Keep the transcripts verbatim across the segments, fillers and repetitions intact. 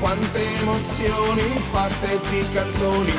quante emozioni fatte di canzoni.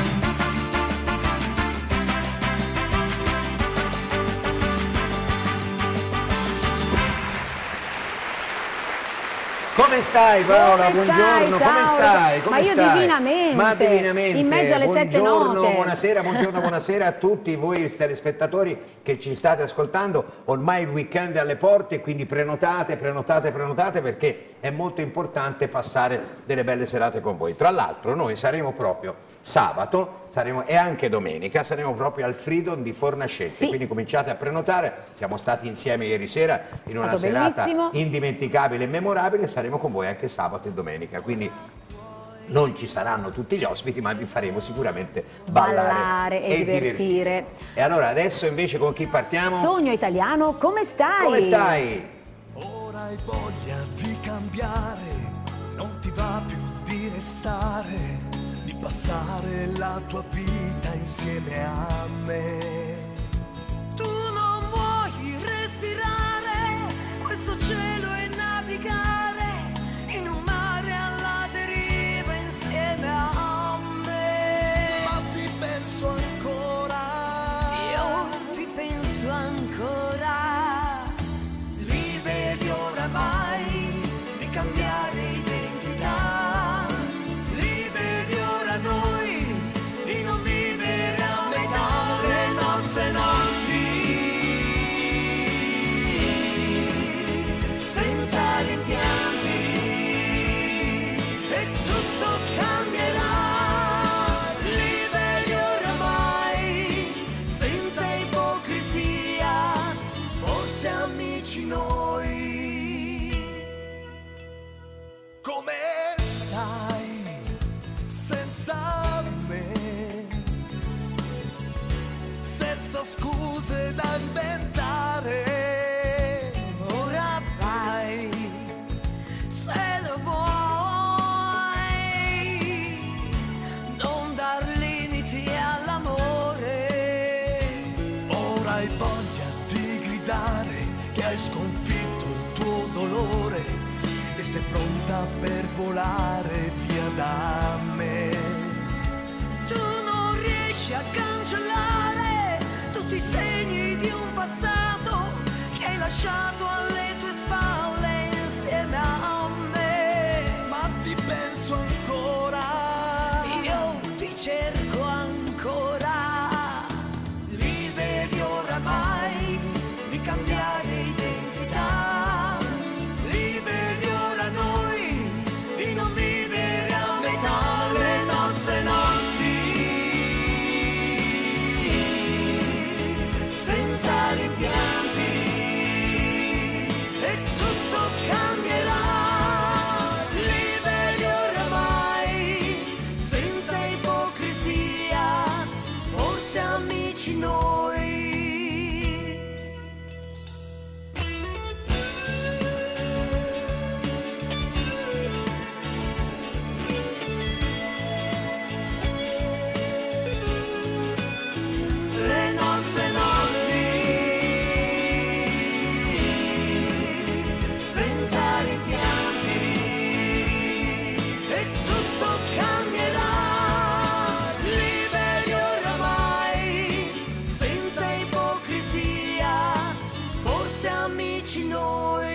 Come stai Paola? Come Buongiorno, stai? come Ciao. stai? Come Ma io stai? divinamente, Ma divinamente, in mezzo alle sette buongiorno, note. buonasera, buongiorno, buonasera a tutti voi telespettatori che ci state ascoltando. Ormai il weekend è alle porte, quindi prenotate, prenotate, prenotate perché è molto importante passare delle belle serate con voi. Tra l'altro noi saremo proprio sabato saremo, e anche domenica saremo proprio al Freedom di Fornacetti, sì. Quindi cominciate a prenotare, siamo stati insieme ieri sera in una serata bellissimo. indimenticabile e memorabile, saremo con voi anche sabato e domenica, quindi non ci saranno tutti gli ospiti ma vi faremo sicuramente ballare, ballare e, e divertire. divertire. E allora adesso invece con chi partiamo? Sogno Italiano, come stai? Come stai? Ora hai voglia di cambiare, non ti va più di restare, di passare la tua vita insieme a me. Tu non vuoi respirare questo cielo e navigare in un mare alla deriva insieme a me. Ma ti penso ancora, io ti penso ancora. Liberi oramai di cambiare identità, liberi ora noi di non vivere a metà le nostre notti, senza rimpianti, e tutto cambierà. Liberi oramai, senza ipocrisia, forse amici noi. come stai senza me, senza scuse da inventare. Ora vai, se lo vuoi, non dar limiti all'amore. Ora hai voglia di gridare che hai sconfitto il tuo dolore e sei pronta per volare via da me. Tu non riesci a cancellare tutti i segni di un passato che hai lasciato alle tue spalle insieme a me. Ma ti penso ancora, Io ti cerco ancora. Liberi oramai di cambiare identità, liberi ora noi di non vivere a metà le nostre notti, senza rimpianti, e tutto cambierà. Liberi oramai, senza ipocrisia, forse amici noi. Le nostre notti, senza rimpianti, e tutto cambierà. Liberi oramai, senza ipocrisia, forse amici noi.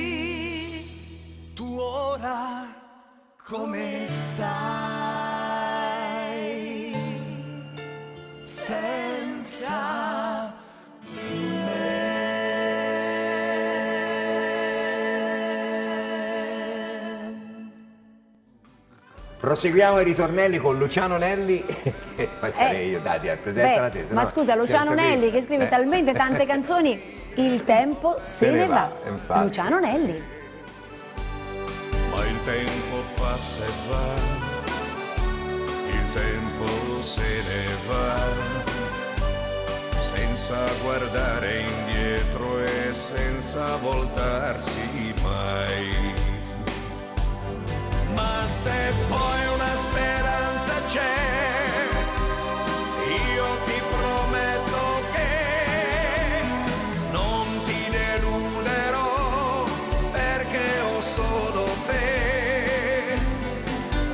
tu ora come stai senza me. Proseguiamo i ritornelli con Luciano Nelli e poi sarei io, dai, presentala te. Beh, se ma no scusa, Luciano certo Nelli che- che scrive eh. talmente tante canzoni, il tempo se, ne va. infatti. Luciano Nelli. Ma il tempo passa e va, il tempo se ne va, senza guardare indietro e senza voltarsi mai. Ma se poi una speranza c'è, io ti prometto che non ti deluderò, perché ho solo te.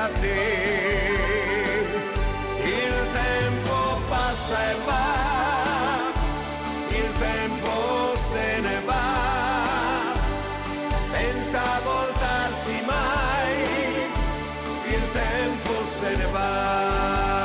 senza te. Il tempo passa e va, il tempo se ne va, senza voltarsi mai, il tempo se ne va.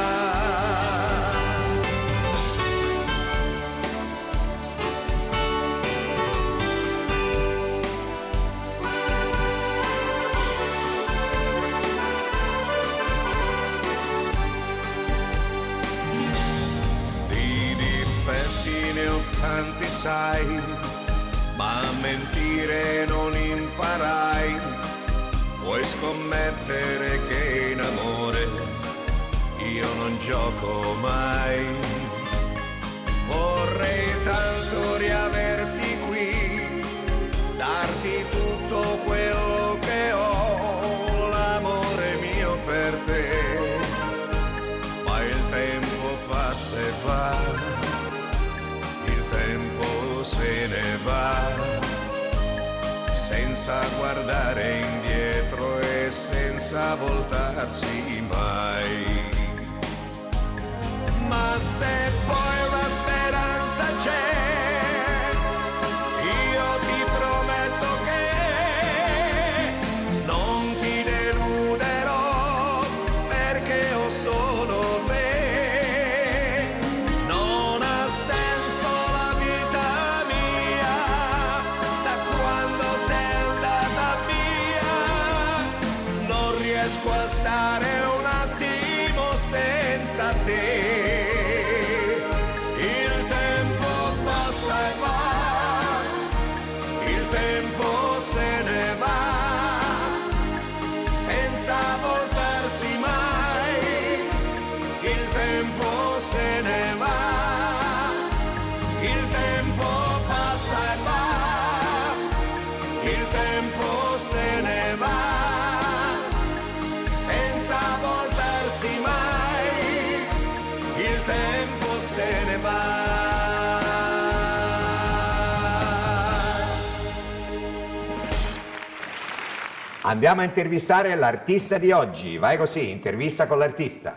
Tanti sai, ma a mentire non imparai. Puoi scommettere che in amore io non gioco mai. Vorrei tanto riaverti qui, darti tutto quello che ho, l'amore mio per te. Ma il tempo passa e va, se ne va, senza guardare indietro e senza voltarsi mai. Ma se poi una speranza c'è, io ti prometto che non ti deluderò, perché ho solo te. Riesco a stare un attimo senza te. Il tempo passa e va, il tempo se ne va, senza voltarsi mai. Il tempo se ne va, il tempo passa e va, il tempo se ne va, senza voltarsi mai, il tempo se ne va. Andiamo a intervistare l'artista di oggi, vai così, intervista con l'artista.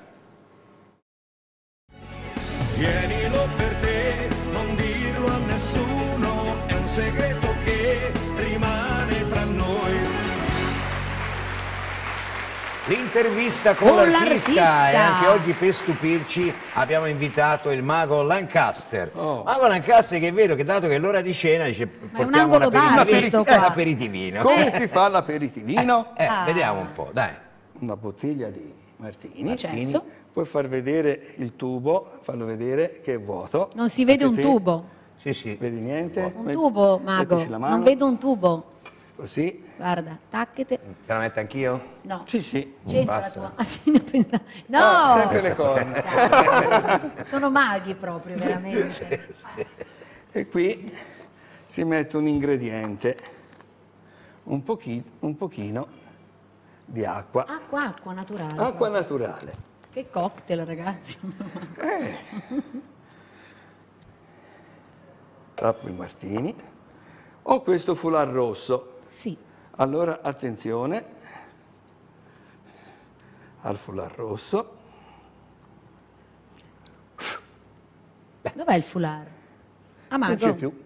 Tienilo per te, non dirlo a nessuno, è un segreto che rimane tra noi. L'intervista con, Con l'artista, l'artista. E anche oggi per stupirci abbiamo invitato il mago Lancaster. Oh. Mago Lancaster, che vedo che dato che è l'ora di cena dice portiamo angolo bar aperitivo- questo un qua. aperitivino. Come si fa l'aperitivino? Eh, Ah. vediamo un po', dai. Una bottiglia di Martini. Ma certo. Puoi far vedere il tubo, farlo vedere che è vuoto. Non si vede un Anche te. tubo. Sì, sì. Vedi niente? Un Metti- tubo, mago. mettici la mano, Non vedo un tubo. Così. Guarda, tacchete. Ce la metto anch'io? No. Sì, sì. C'entra la Basta. tua. Ah, sì, no, pensa- no! Ah, sempre le corna. Dai, sono maghi proprio, veramente. E qui si mette un ingrediente, un, pochi- un pochino di acqua. Acqua, acqua naturale. Acqua proprio. naturale. Che cocktail, ragazzi. Eh. Tappo i Martini. Ho questo foulard rosso. Sì. Allora attenzione al foulard rosso. Dov'è il foulard? Ah, Non mago. c'è più.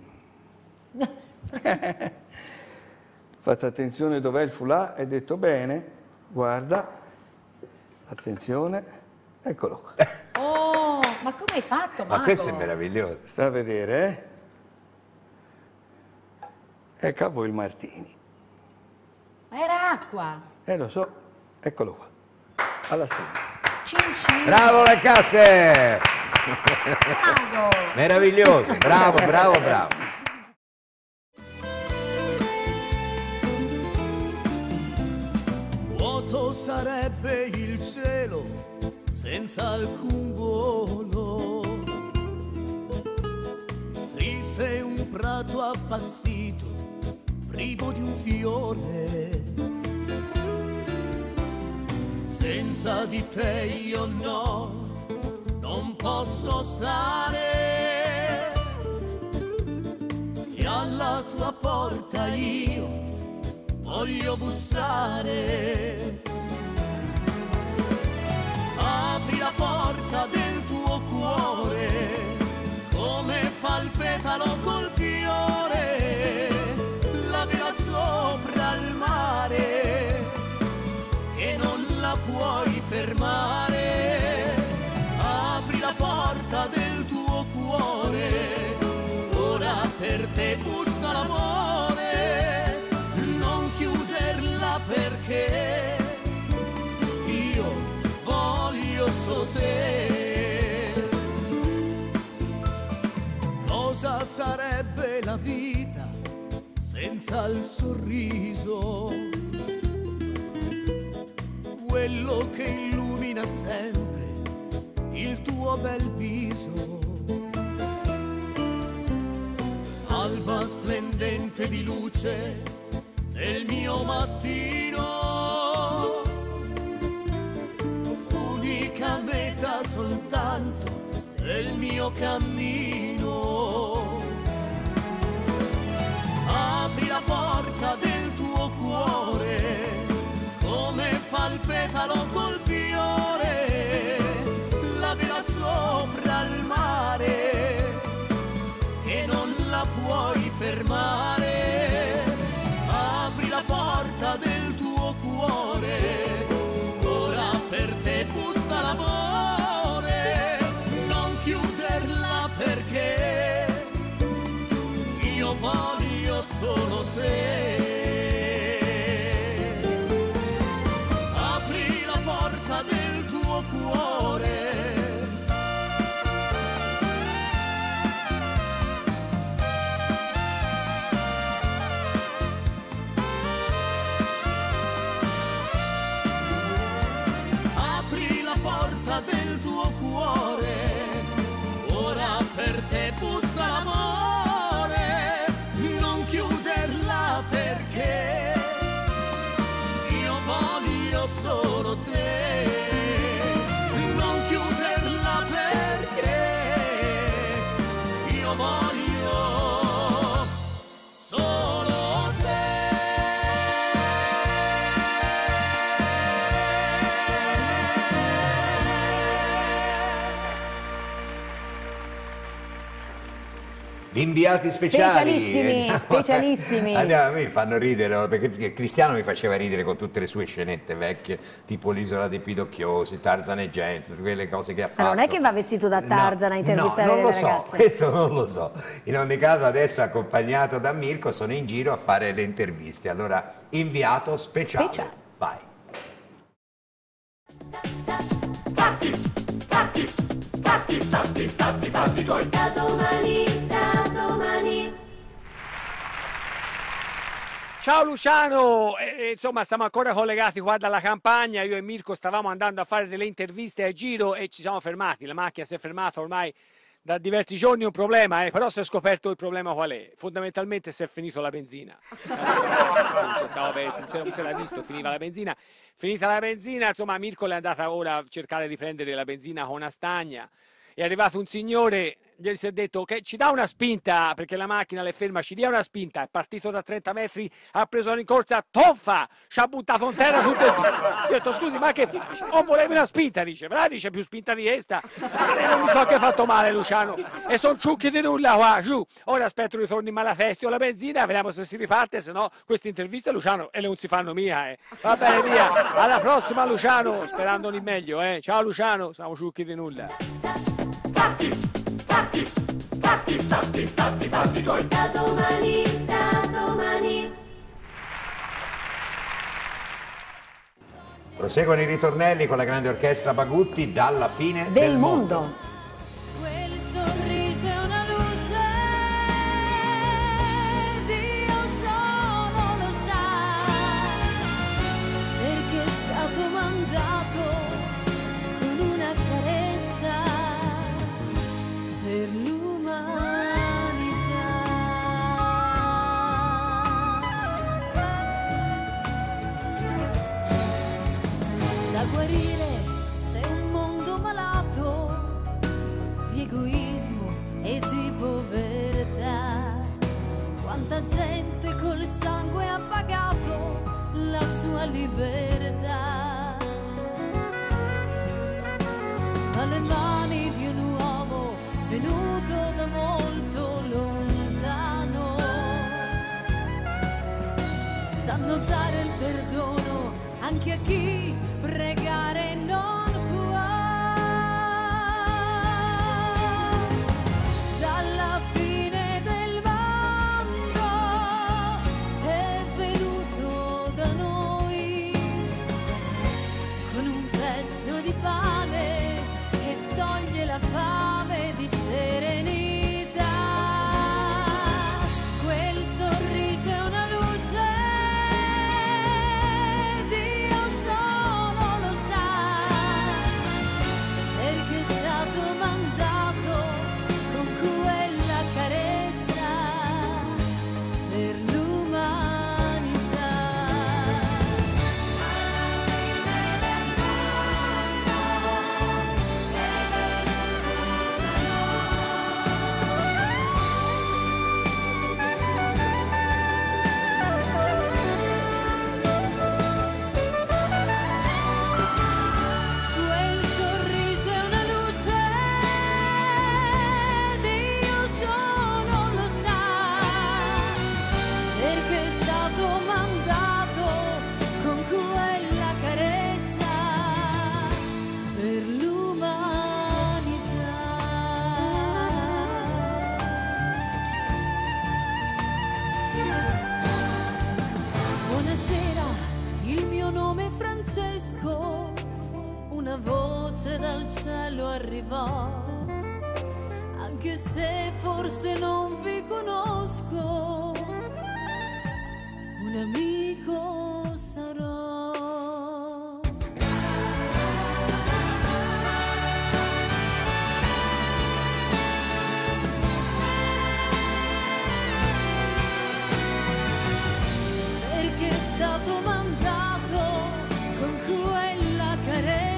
Fate attenzione dov'è il foulard, è detto bene. Guarda, attenzione, eccolo qua. Oh, ma come hai fatto, mago? Ma questo è meraviglioso. Sta a vedere, eh? Ecco a voi il Martini. Ma era acqua. Eh, lo so, eccolo qua, alla fine. Cin cin. Bravo Lancaster! Mago. Meraviglioso, bravo, bravo, bravo. Vuoto sarebbe il cielo senza alcun volo, triste un prato appassito, privo di un fiore. Senza di te io no, non posso stare, e alla tua porta io voglio bussare. porta del tuo cuore, come fa il petalo col fiore, la vela sopra il mare, che non la puoi fermare. Apri la porta del tuo cuore, ora per te bussa l'amore, non chiuderla perché io voglio so te. Cosa sarebbe la vita senza il sorriso, quello che illumina sempre il tuo bel viso? Alba splendente di luce del mio mattino, unica meta soltanto del mio cammino. Apri la porta del tuo cuore, come fa il petalo col fiore, la vela sopra il mare, che non la puoi fermare. Apri la porta del tuo cuore, ora per te bussa l'amore, non chiuderla perché io voglio solo te. Apri la porta del tuo cuore, del tuo cuore, ora per te bussa l'amore, non chiuderla perché io voglio solo te, non chiuderla perché io voglio solo te. Gli inviati speciali. Specialissimi, specialissimi. Andiamo, a me fanno ridere, perché Cristiano mi faceva ridere con tutte le sue scenette vecchie, tipo l'Isola dei Pidocchiosi, Tarzan e Gente, quelle cose che ha fatto. Ma non è che va vestito da Tarzan no, a intervistare no, non le lo so, ragazze. questo non lo so. In ogni caso adesso, accompagnato da Mirko, sono in giro a fare le interviste. Allora, inviato speciale. Speciale. Vai. Fatti, fatti, fatti, fatti, fatti, fatti tuoi. Da domani, da domani. Ciao Luciano, eh, insomma stiamo ancora collegati qua dalla campagna, io e Mirko stavamo andando a fare delle interviste a giro e ci siamo fermati, la macchina si è fermata ormai da diversi giorni, un problema, eh, però si è scoperto il problema qual è, fondamentalmente si è finito la benzina, non si era visto, finiva la benzina, finita la benzina, insomma Mirko è andata ora a cercare di prendere la benzina con una stagna, è arrivato un signore, gli si è detto che ci dà una spinta perché la macchina le ferma, ci dia una spinta, è partito da trenta metri, ha preso la rincorsa, toffa, ci ha buttato in terra tutto il dito. Io ho detto scusi ma che fai? O volevi una spinta? Dice, però dice più spinta di questa, e non mi so che ha fatto male Luciano, e sono ciucchi di nulla qua, giù, ora aspetto ritorni in Malatesti o la benzina, vediamo se si riparte, se no queste interviste Luciano e le non si fanno mia, eh. Va bene via, alla prossima Luciano, sperando di meglio, eh. Ciao Luciano, siamo ciucchi di nulla. Fatti, fatti, fatti, fatti, fatti, fatti tuoi. Da domani, da domani. Proseguono i ritornelli con la grande orchestra Bagutti, Dalla fine del, Del mondo. mondo. Quel sorriso è una luce, Dio solo lo sa, perché è stato mandato con una carezza per l'umanità. Da guarire c'è un mondo malato di egoismo e di povertà. Quanta gente col sangue ha pagato la sua libertà. Ma le mani di un uomo venuto da molto lontano. Sanno dare il perdono anche a chi pregare non può. Dalla fine del mondo è venuto da noi con un pezzo di pane che toglie la fame di serenità. Quel sorriso è una luce, Dio solo lo sa, perché è stato mandato con quella carezza per l'umanità. Quel sorriso è una luce, Dio solo lo sa, perché è stato mandato con quella carezza per l'umanità. Buonasera, il mio nome è Francesco. Una voce dal cielo arrivò, anche se forse non vi conosco, un amico sarò. Perché è stato mandato con quella carezza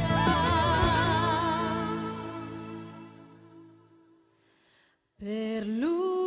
per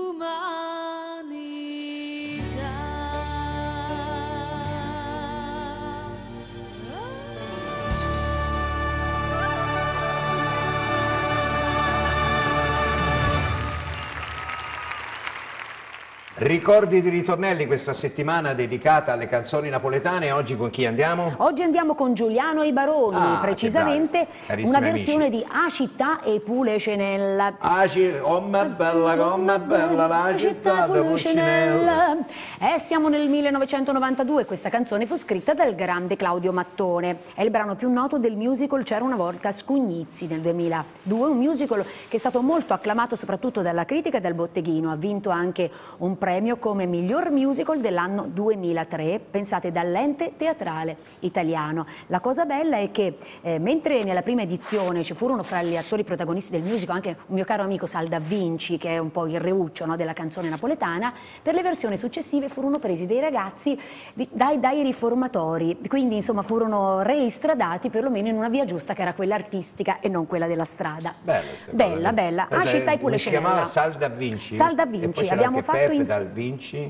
Ricordi di ritornelli questa settimana dedicata alle canzoni napoletane. Oggi con chi andiamo? Oggi andiamo con Giuliano e i Baroni, Ah, precisamente Carissimi una amici. versione di A Città e Pulecenella. Ah, ci- com'è bella, com'è bella la città di Pulcinella. Eh, siamo nel millenovecentonovantadue, questa canzone fu scritta dal grande Claudio Mattone. È il brano più noto del musical C'era una volta Scugnizzi nel duemiladue, un musical che è stato molto acclamato soprattutto dalla critica e dal botteghino. Ha vinto anche un premio come miglior musical dell'anno duemilatré, pensate, dall'Ente Teatrale Italiano. La cosa bella è che eh, mentre nella prima edizione ci furono fra gli attori protagonisti del musical anche un mio caro amico Sal Da Vinci, che è un po' il reuccio, no, della canzone napoletana, per le versioni successive furono presi dei ragazzi di- dai, dai riformatori, quindi insomma furono reistradati perlomeno in una via giusta che era quella artistica e non quella della strada. Bello, queste bella, cose. bella. Guarda, A Città e come si chiamava? Pulecenella. Sal Da Vinci. Sal Da E poi Vinci, c'era abbiamo anche fatto Peppe in- Dal Vinci.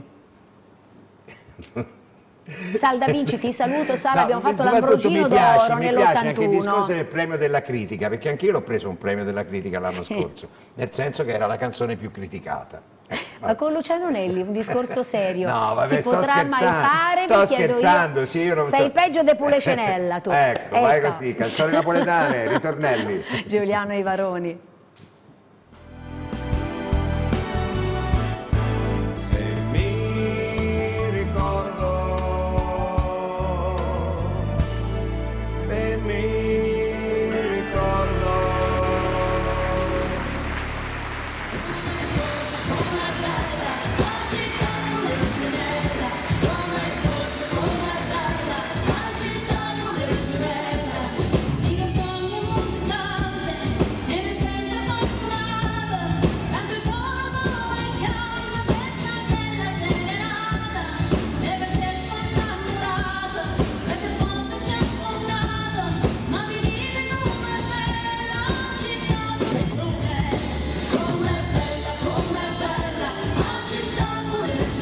Sal Da Vinci, ti saluto Sal, No, abbiamo fatto soprattutto l'Ambrogino mi piace, d'oro mi piace anche il discorso nell'ottantuno. del premio della critica, perché anch'io l'ho preso un premio della critica l'anno scorso, nel senso che era la canzone più criticata. Eh, Ma con Luciano Nelli, un discorso serio. No, vabbè, si sto potrà mai scherzando, fare? sto Vi chiedo io. scherzando, sì, io non Sei so- peggio de Pulecenella tu. Ecco, vai Ecco. così, canzoni napoletane, ritornelli. Giuliano e i Varoni. Se mi ricordo, se mi ricordo, Come bella, come bella, la città pure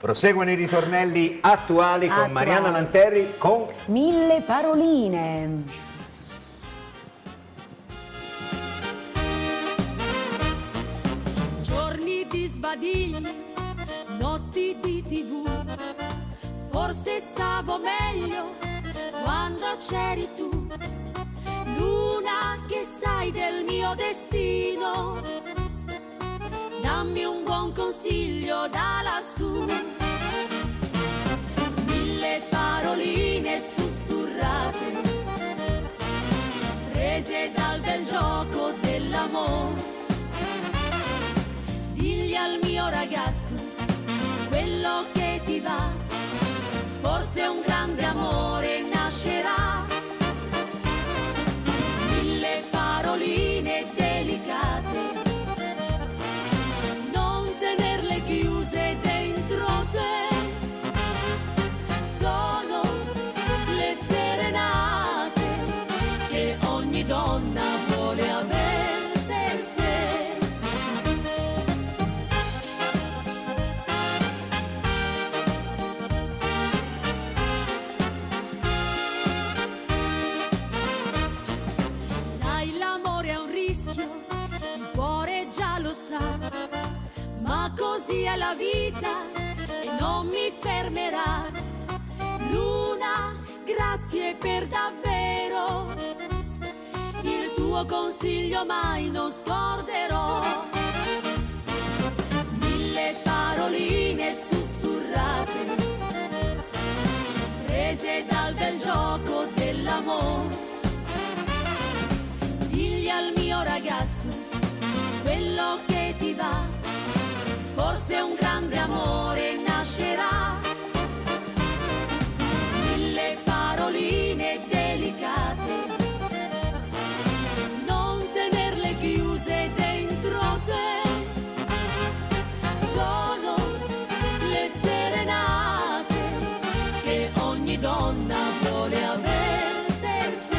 Proseguono i ritornelli attuali con Attuali. Marianna Nanterri con Mille paroline. Giorni di sbadigli, notti di tivù, forse stavo meglio quando c'eri tu, luna che sai del mio destino, dammi un buon consiglio da lassù, mille paroline sussurrate, prese dal bel gioco dell'amore. Digli al mio ragazzo quello che ti va, forse un grande amore nascerà. Mille paroline delicate, non tenerle chiuse dentro te, sono le serenate che ogni donna vuole avere per sé. Ma così è la vita e non mi fermerà. Luna, grazie per davvero, il tuo consiglio mai non scorderò. Mille paroline sussurrate, prese dal bel gioco dell'amore. Digli al mio ragazzo quello che ti va, forse un grande amore nascerà. Mille paroline delicate, non tenerle chiuse dentro te, sono le serenate che ogni donna vuole avere per sé.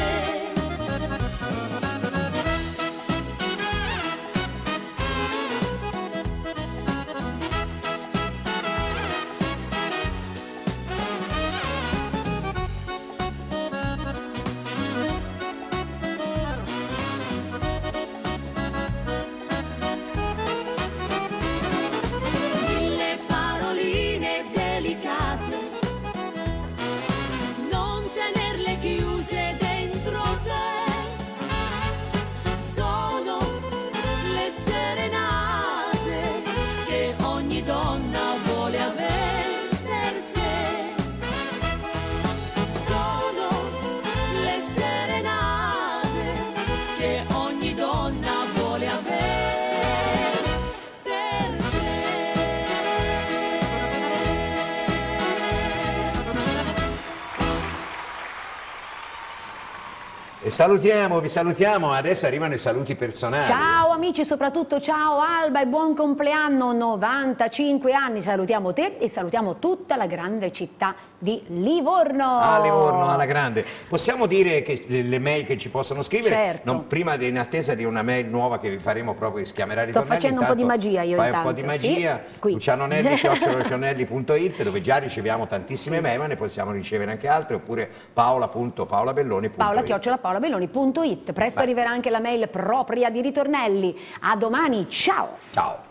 Salutiamo, vi salutiamo, adesso arrivano i saluti personali. Ciao amici, soprattutto ciao Alba e buon compleanno, novantacinque anni, salutiamo te e salutiamo tutta la grande città di Livorno. Ah, Livorno, alla grande. Possiamo dire che le mail che ci possono scrivere, certo. non, prima di, in attesa di una mail nuova che vi faremo proprio, che si chiamerà Sto Ritornelli. facendo un po' di magia io fai intanto. un po' di magia, sì, lucianonelli chiocciola lucianonelli punto it, dove già riceviamo tantissime sì. mail, ma ne possiamo ricevere anche altre, oppure paola punto paolabelloni punto it. paola chiocciola paolabelloni punto it. Presto Beh. arriverà anche la mail propria di Ritornelli. A domani, ciao! Ciao!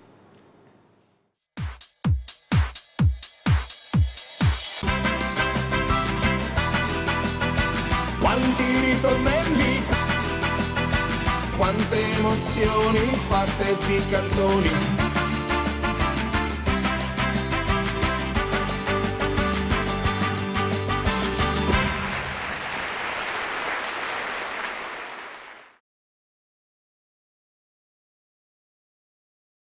Quanti ritornelli, quante emozioni fatte di canzoni.